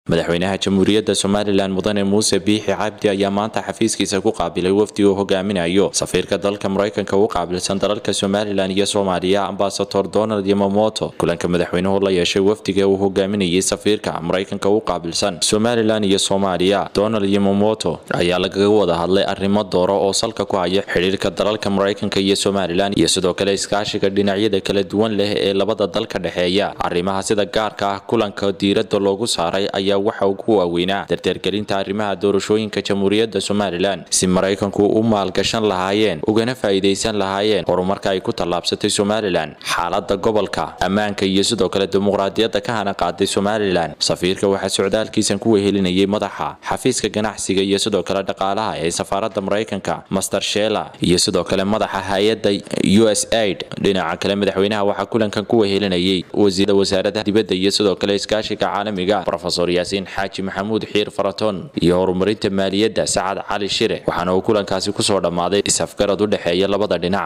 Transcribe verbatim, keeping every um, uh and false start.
madaxweynaha jamhuuriyadda Somaliland mudane Muuse Biixi Cabdi ayaa maanta xafiiskiisa ku qaabilay wafdi uu hogaaminayo safiirka dalka Mareykanka u qaabilsan dalalka Somaliland iyo Soomaaliya Ambassador Donald Yamamoto kulanka madaxweynuhu la yeeshay wafdiga uu hogaaminayay safiirka Mareykanka u qaabilsan Somaliland iyo Soomaaliya Donald Yamamoto ayaa laga wada hadlay arrimo dooro oo salka ku haya xiriirka dalalka Mareykanka iyo Somaliland iyo sidoo kale iskaashiga dhinacyada kala duwan leh ee labada dal ka dhaxeeya arrimaha sida gaarka ah kulanka diiradda loogu saaray ayaa waxa uu ku waaweynaa dardargelinta arrimaha doorashooyinka jamhuuriyadda Somaliland si Mareykanku u maalgashan lahaayeen ugana faa'iideysan lahaayeen horumarka ay ku tallaabsatay Somaliland xaaladda gobolka ammaanka iyo sidoo kale dimuqraadiyadda ka hana qaaday Somaliland safiirka waxa socdaalkiisan ku wehelinayay madaxa xafiiska ganacsiga iyo sidoo kale dhaqaalaha ee safaaradda Mareykanka Master Sheila iyo sidoo kale madaxa hay'adda U S A I D dhinaca kale madaxweynaha waxa kulankan ku wehelinayay wasiirada wasaaradda dibadda iyo sidoo kale iskaashiga caalamiga Professor Yaasiin Xaaji Maxamuud Xiir Faraton iyo horumarinta maaliyadda Saacad Cali Shire waxaana uu kulankaasi ku soo dhamaaday isafgarad u dhaxeeya labada dhinac